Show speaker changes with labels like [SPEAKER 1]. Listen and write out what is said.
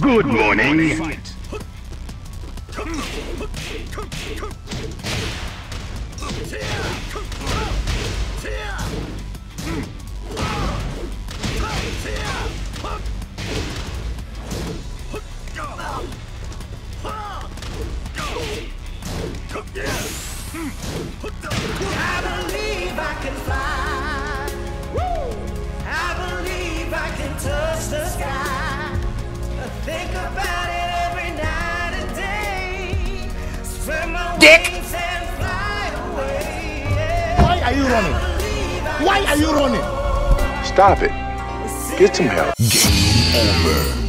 [SPEAKER 1] Good morning.
[SPEAKER 2] Fight.
[SPEAKER 3] I believe I can fly. I believe I can touch the sky. I think about it every night and day. Spread my wings and fly away. Yeah.
[SPEAKER 4] Why are you running? Why are you running?
[SPEAKER 1] Stop it. Get some help.
[SPEAKER 2] Game over.